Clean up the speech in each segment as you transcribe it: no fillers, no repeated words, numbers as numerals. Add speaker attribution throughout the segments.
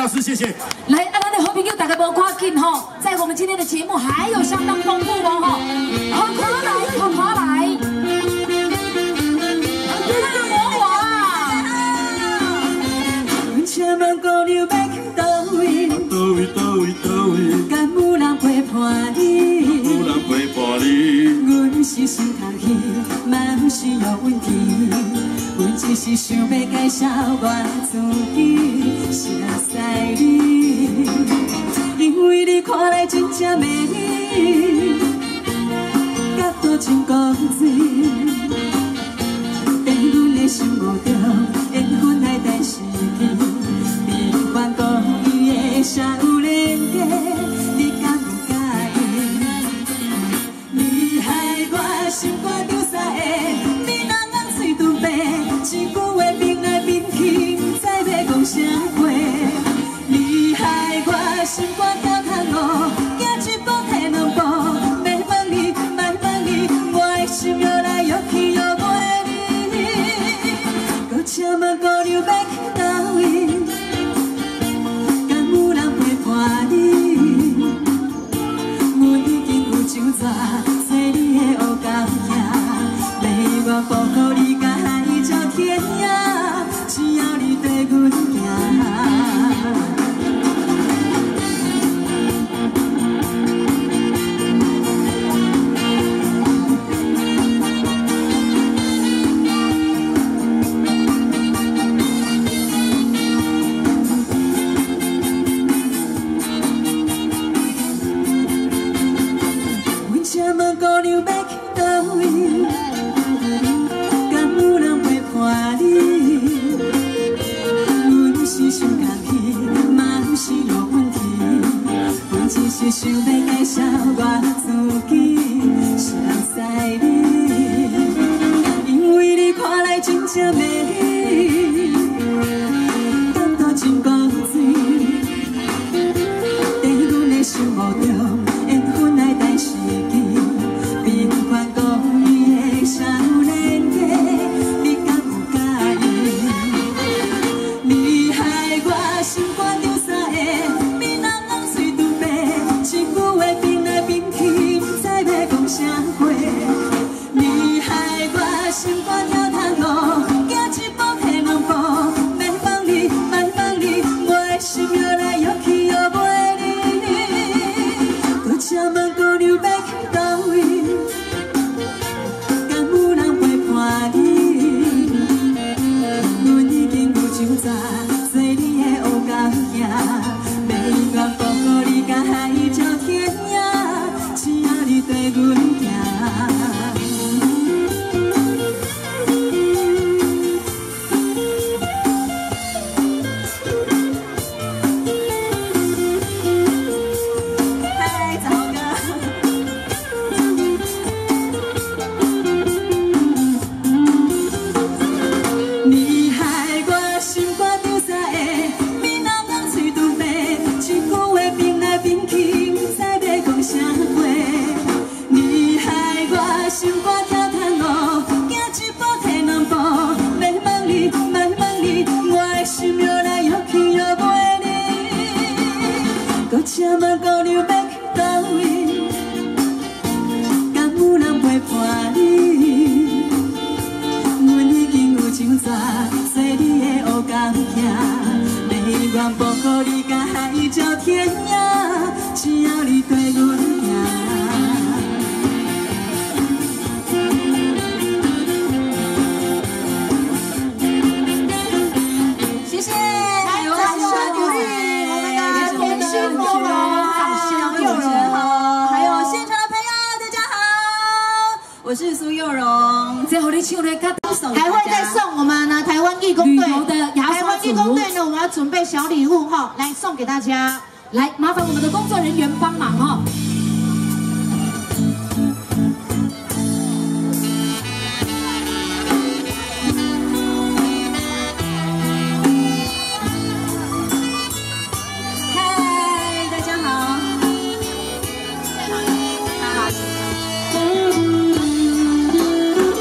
Speaker 1: 大师，谢谢。
Speaker 2: 来，咱的好朋友大家无赶紧吼，在我们今天的节目还有相当丰富哦吼，好快来，好快来。
Speaker 3: 请问姑娘要去倒位？倒位？敢有人陪伴你？有人陪伴你？阮是心头气，嘛不是有问题。阮只是想要介绍我自己，认识你，因为你看来真正美丽，角度真高水，在阮的心目中，缘分来等时机。 万故意的啥有连结，你敢有介意？你害我心肝着啥个？你人红嘴唇白，一句话变来变去，不知要讲啥话。你害我心肝跳窗路，行一步退两步，要问你，莫问你，我的心摇来摇去摇袂离。搁请问姑娘要去倒位？ 就在做你的乌狗仔，要我保护你甲海角天涯，只要你对阮行。 是想要介绍我自己，认识你，因为你看来真正美丽，角度真高水，在阮的心目中，缘分来等时机，平凡故意的啥有连结，你敢有介意？你害我心肝着啥个？ 啥话？你害我心肝跳窗路，行一步退两步，要放你，莫放你，我的心摇来摇去摇袂离。搁请问姑娘要去倒位？敢有人陪伴你？阮已经有就在做你的乌狗仔，要永远保护你甲海角天涯，只要你对阮。 请问姑娘要去倒位？敢有人陪伴你？阮已经有就在做你的乌狗仔，要永远保护你甲海角天涯，只要你对阮行。谢谢，还有掌声鼓励我们的甜心芙蓉。 我是苏佑荣，
Speaker 2: 最后你唱的歌
Speaker 4: 还会再送我们呢台湾义工队
Speaker 2: 的
Speaker 4: 台湾义工队呢，我们要准备小礼物哈，来送给大家。
Speaker 2: 来，麻烦我们的工作人员帮忙哈。
Speaker 3: 嗨，大家好。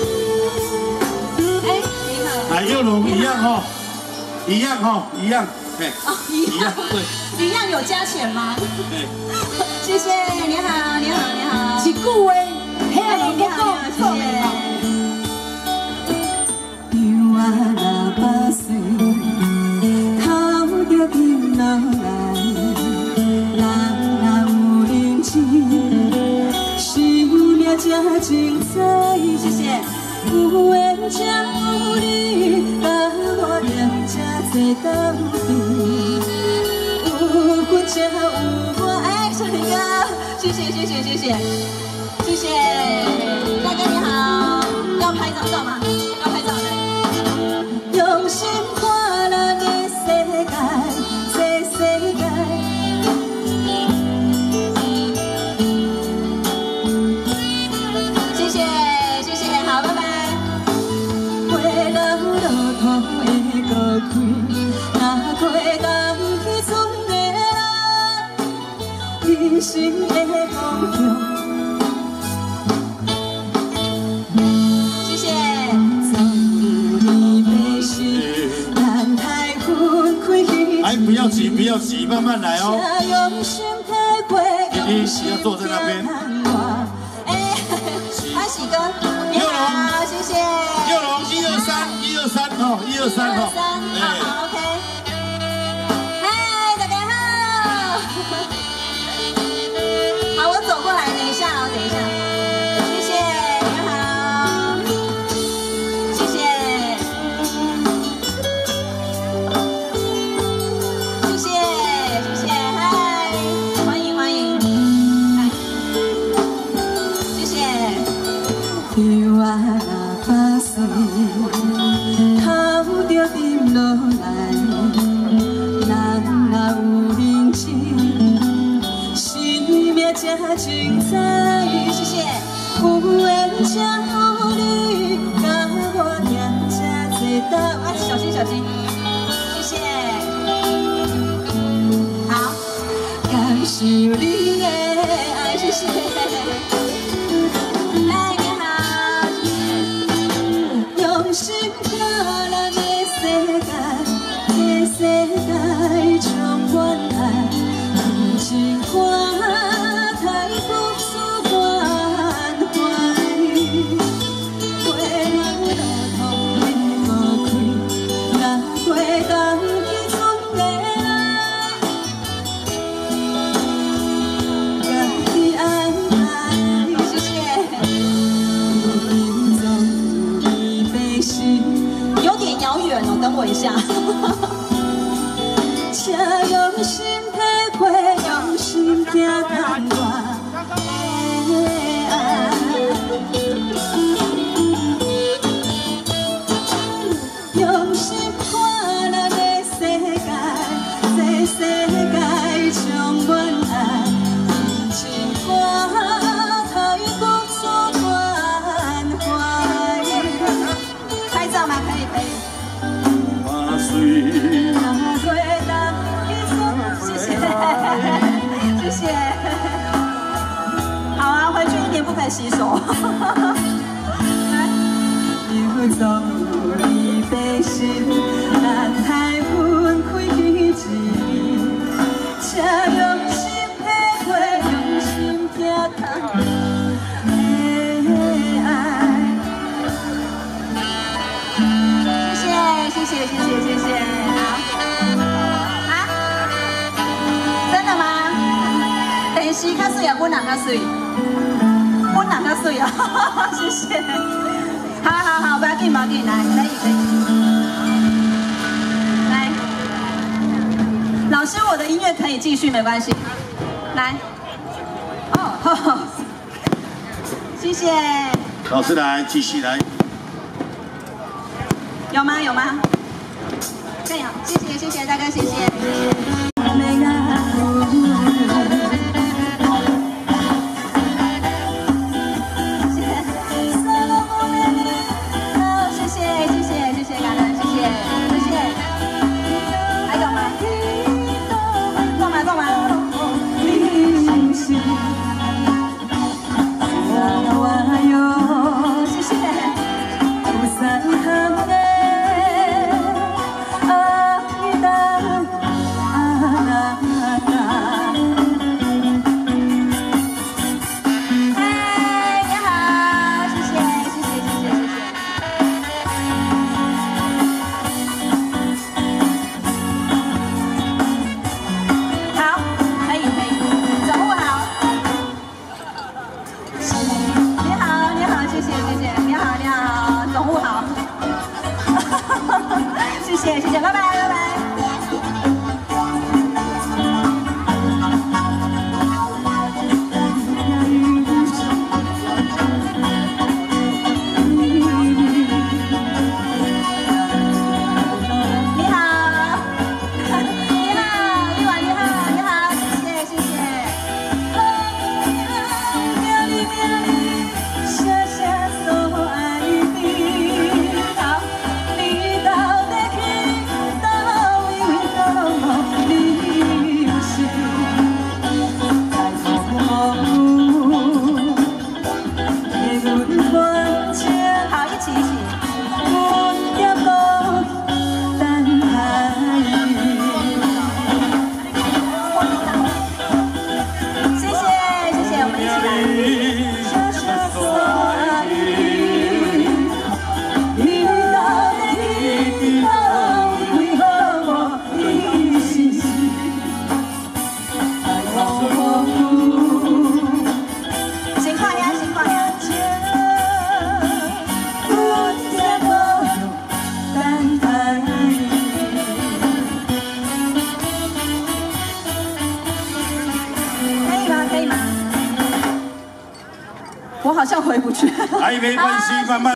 Speaker 1: 佑龙一样哈，一样哈，一样。
Speaker 3: 一样对，一样有加钱吗？对，谢谢，你好，你好，你好。
Speaker 2: 一句话，遐人不讲，谢谢。
Speaker 3: 有啊那把水，透着金落来，人若有认真，生命才精彩。谢谢。有缘才有你，甲我念这多斗阵，有骨才有我爱上你歌。谢谢谢谢谢谢谢谢，大哥你好，要拍张照吗？要拍照的。用心看咱的世界，这世界。谢谢谢谢，好，拜拜。心的方向。谢谢。
Speaker 1: 哎，不要急，不要急，慢慢来哦。弟弟要坐在那边。
Speaker 3: 哎，安喜哥，你好，谢谢。
Speaker 1: 佑龙123哦，123哦。
Speaker 3: 好 ，OK。嗨，大家好。好，我走过来，等一下哦，等一下。谢谢，你好。谢谢。谢谢，谢谢，嗨，欢迎欢迎。嗨，谢谢。有啊那把水，透着沉落来，人若有认真。生命才精彩，谢谢。有缘才有你，甲我念这多斗。啊，小心小心，谢谢。好，感受你的爱，谢谢。哎，你好，用心看咱的世界，这世界充满爱。情花太朴素关怀，花落土里无开，哪会当去春的人，家己安排。谢谢。有点遥远哦，等我一下。请用心体会，用心听看我的爱。用心看咱的世界，这世界充满爱，情花太朴素关怀。拍照吗？可以可以。谢谢，好啊，回去1年不可以洗手。有总有你的心，咱太分开一字，请用心体会，用心听看的爱。谢谢谢谢谢谢谢谢，好。真的吗？电视较水啊，本人较水，本人较水啊，谢谢。好好好，不要紧，不要紧，来，可以可以。来，老师，我的音乐可以继续，没关系。来，哦，谢谢。
Speaker 1: 老师来，继续来。
Speaker 3: 有吗？有吗？可以啊，谢谢谢谢大哥，谢谢。 回不去。
Speaker 1: 哎，没关系，慢慢。